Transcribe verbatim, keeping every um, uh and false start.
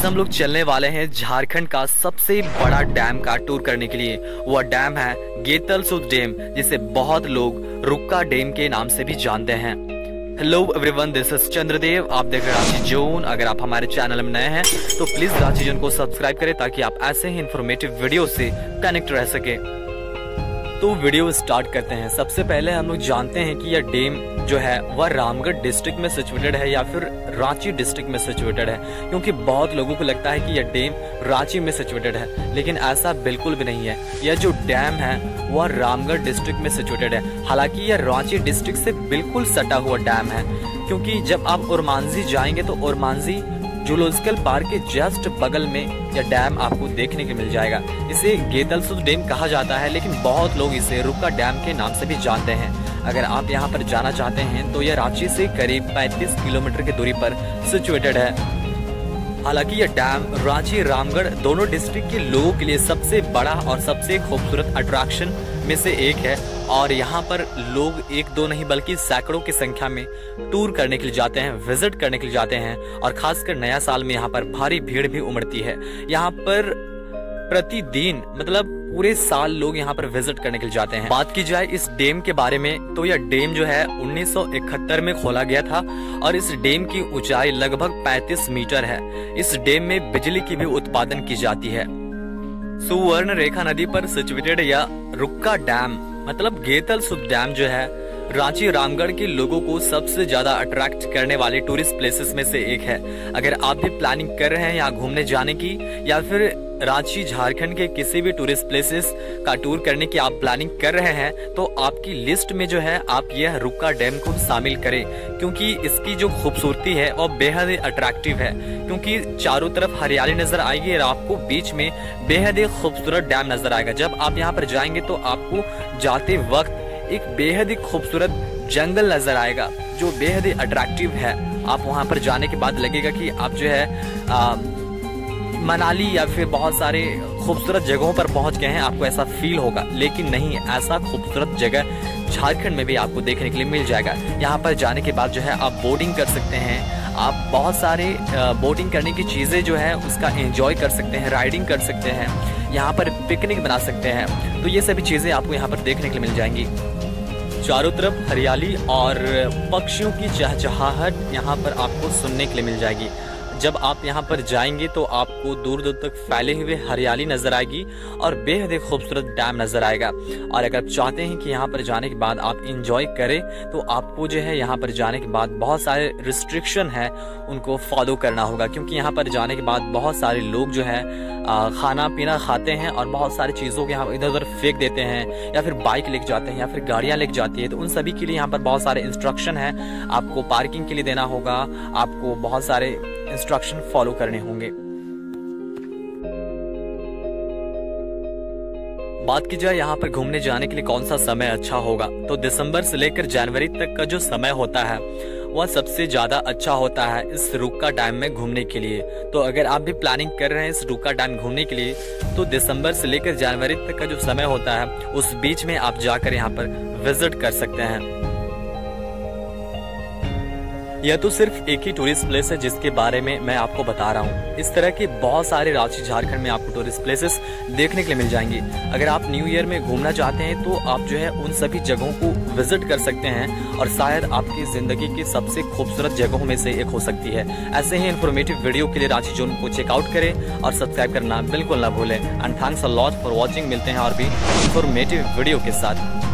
आज हम लोग चलने वाले हैं झारखंड का सबसे बड़ा डैम का टूर करने के लिए। वह डैम है गेतलसूद डैम, जिसे बहुत लोग रुक्का डैम के नाम से भी जानते हैं। Hello everyone, this is Chandradev. आप देख रहे हैं रांची जोन। अगर आप हमारे चैनल में नए हैं तो प्लीज रांची जोन को सब्सक्राइब करें ताकि आप ऐसे ही इंफॉर्मेटिव वीडियो से कनेक्ट रह सके। तो वीडियो स्टार्ट करते हैं। सबसे पहले हम लोग जानते हैं कि यह डैम जो है वह रामगढ़ डिस्ट्रिक्ट में सिचुएटेड है या फिर रांची डिस्ट्रिक्ट में सिचुएटेड है, क्योंकि बहुत लोगों को लगता है कि यह डैम रांची में सिचुएटेड है, लेकिन ऐसा बिल्कुल भी नहीं है। यह जो डैम है वह रामगढ़ डिस्ट्रिक्ट में सिचुएटेड है। हालांकि यह रांची डिस्ट्रिक्ट से बिल्कुल सटा हुआ डैम है, क्योंकि जब आप ओरमांझी जाएंगे तो ओरमांझी जूलॉजिकल पार्क के जस्ट बगल में यह डैम आपको देखने को मिल जाएगा। इसे गेतलसूद डैम कहा जाता है, लेकिन बहुत लोग इसे रुक्का डैम के नाम से भी जानते हैं। अगर आप यहां पर जाना चाहते हैं तो यह रांची से करीब पैंतीस किलोमीटर की दूरी पर सिचुएटेड है। हालांकि यह डैम रांची रामगढ़ दोनों डिस्ट्रिक्ट के लोगों के लिए सबसे बड़ा और सबसे खूबसूरत अट्रैक्शन में से एक है, और यहाँ पर लोग एक दो नहीं बल्कि सैकड़ों की संख्या में टूर करने के लिए जाते हैं, विजिट करने के लिए जाते हैं, और खासकर नया साल में यहाँ पर भारी भीड़ भी उमड़ती है। यहाँ पर प्रतिदिन मतलब पूरे साल लोग यहाँ पर विजिट करने के लिए जाते हैं। बात की जाए इस डैम के बारे में तो यह डैम जो है उन्नीस सौ इकहत्तर में खोला गया था, और इस डैम की ऊंचाई लगभग पैंतीस मीटर है। इस डैम में बिजली की भी उत्पादन की जाती है। सुवर्ण रेखा नदी पर सिचुएटेड या रुक्का डैम मतलब गेतलसूद डैम जो है रांची रामगढ़ के लोगों को सबसे ज्यादा अट्रैक्ट करने वाले टूरिस्ट प्लेसेस में से एक है। अगर आप भी प्लानिंग कर रहे हैं यहाँ घूमने जाने की, या फिर रांची झारखंड के किसी भी टूरिस्ट प्लेसेस का टूर करने की आप प्लानिंग कर रहे हैं, तो आपकी लिस्ट में जो है आप यह रुक्का डैम को शामिल करें, क्योंकि इसकी जो खूबसूरती है वो बेहद ही अट्रैक्टिव है। क्योंकि चारों तरफ हरियाली नजर आएगी और आपको बीच में बेहद ही खूबसूरत डैम नजर आएगा। जब आप यहाँ पर जाएंगे तो आपको जाते वक्त एक बेहद ही खूबसूरत जंगल नजर आएगा जो बेहद ही अट्रैक्टिव है। आप वहां पर जाने के बाद लगेगा कि आप जो है आ, मनाली या फिर बहुत सारे खूबसूरत जगहों पर पहुंच गए हैं, आपको ऐसा फील होगा। लेकिन नहीं, ऐसा खूबसूरत जगह झारखंड में भी आपको देखने के लिए मिल जाएगा। यहाँ पर जाने के बाद जो है आप बोटिंग कर सकते हैं, आप बहुत सारे बोटिंग करने की चीजें जो है उसका एंजॉय कर सकते हैं, राइडिंग कर सकते हैं, यहाँ पर पिकनिक बना सकते हैं। तो ये सभी चीजें आपको यहाँ पर देखने के लिए मिल जाएंगी। चारों तरफ हरियाली और पक्षियों की चहचहाहट यहाँ पर आपको सुनने के लिए मिल जाएगी। जब आप यहाँ पर जाएंगे तो आपको दूर दूर तक फैले हुए हरियाली नजर आएगी और बेहद ही खूबसूरत डैम नजर आएगा। और अगर आप चाहते हैं कि यहाँ पर जाने के बाद आप इंजॉय करें तो आपको जो है यहाँ पर जाने के बाद बहुत सारे रिस्ट्रिक्शन है उनको फॉलो करना होगा, क्योंकि यहाँ पर जाने के बाद बहुत सारे लोग जो है आ, खाना पीना खाते हैं और बहुत सारी चीज़ों को यहाँ इधर उधर फेंक देते हैं, या फिर बाइक लेके जाते हैं या फिर गाड़ियाँ लेके जाती है। तो उन सभी के लिए यहाँ पर बहुत सारे इंस्ट्रक्शन है, आपको पार्किंग के लिए देना होगा, आपको बहुत सारे इंस्ट्रक्शन फॉलो करने होंगे। बात की जाए यहाँ पर घूमने जाने के लिए कौन सा समय अच्छा होगा, तो दिसंबर से लेकर जनवरी तक का जो समय होता है वह सबसे ज्यादा अच्छा होता है इस रुक्का डैम में घूमने के लिए। तो अगर आप भी प्लानिंग कर रहे हैं इस रुक्का डैम घूमने के लिए तो दिसंबर से लेकर जनवरी तक का जो समय होता है उस बीच में आप जाकर यहाँ पर विजिट कर सकते हैं। यह तो सिर्फ एक ही टूरिस्ट प्लेस है जिसके बारे में मैं आपको बता रहा हूँ। इस तरह के बहुत सारे रांची झारखंड में आपको टूरिस्ट प्लेसेस देखने के लिए मिल जाएंगे। अगर आप न्यू ईयर में घूमना चाहते हैं तो आप जो है उन सभी जगहों को विजिट कर सकते हैं, और शायद आपकी जिंदगी की सबसे खूबसूरत जगहों में से एक हो सकती है। ऐसे ही इन्फॉर्मेटिव वीडियो के लिए रांची जोन को चेकआउट करें और सब्सक्राइब करना बिल्कुल ना भूलें। And thanks a lot for watching. मिलते हैं और भी इन्फॉर्मेटिव वीडियो के साथ।